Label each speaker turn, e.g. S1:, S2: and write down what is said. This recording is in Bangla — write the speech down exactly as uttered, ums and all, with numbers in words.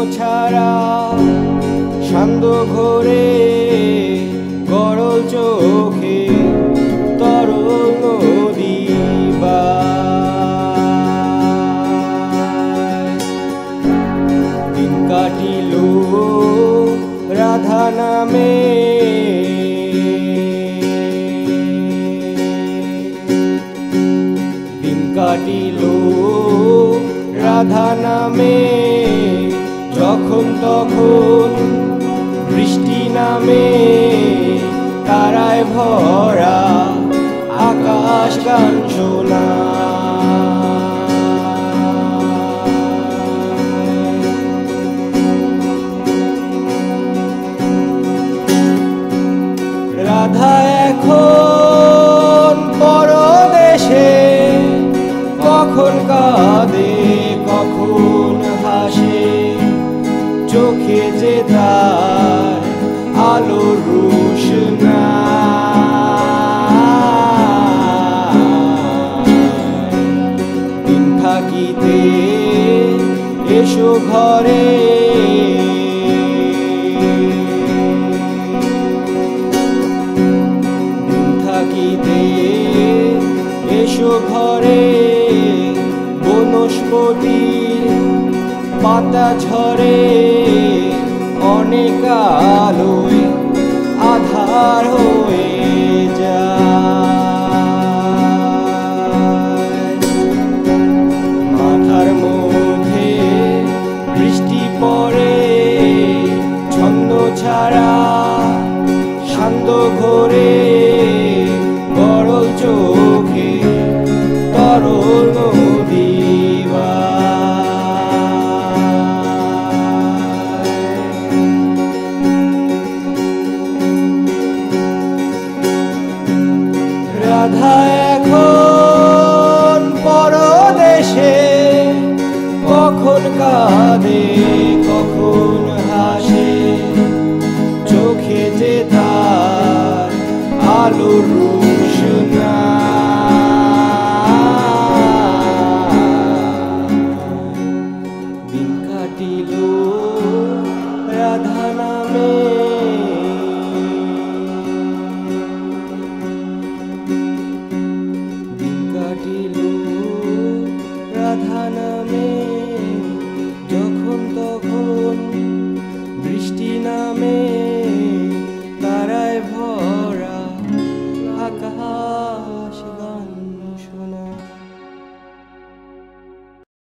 S1: ছাড়া শান্ত ঘোরে গরল চোখে তরল নদী দিন কাটিল রাধা নামে দিন কাটিল রাধা নামে যখন তখন বৃষ্টি নামে তারায় ভরা আকাশ গান শোনা রাধা এখন পরদেশে কখন কাঁদে কখন হাসে চোখে যে তার আলোর রোশনা দিন থাকিতে এসো ঘরে দিন থাকিতে এসো ঘরে বনস্পতির পাতা ঝরে অনেক আলোয় আধার হয়ে যায় মাথার মধ্যে বৃষ্টি পড়ে ছন্দ ছাড়া শান্ত ঘোরে গরল চোখে তরল নদী রাধা এখন পরদেশে কখন কাঁদে কখন হাসে চোখে যে তার আলোর রোশনা দিন কাটিল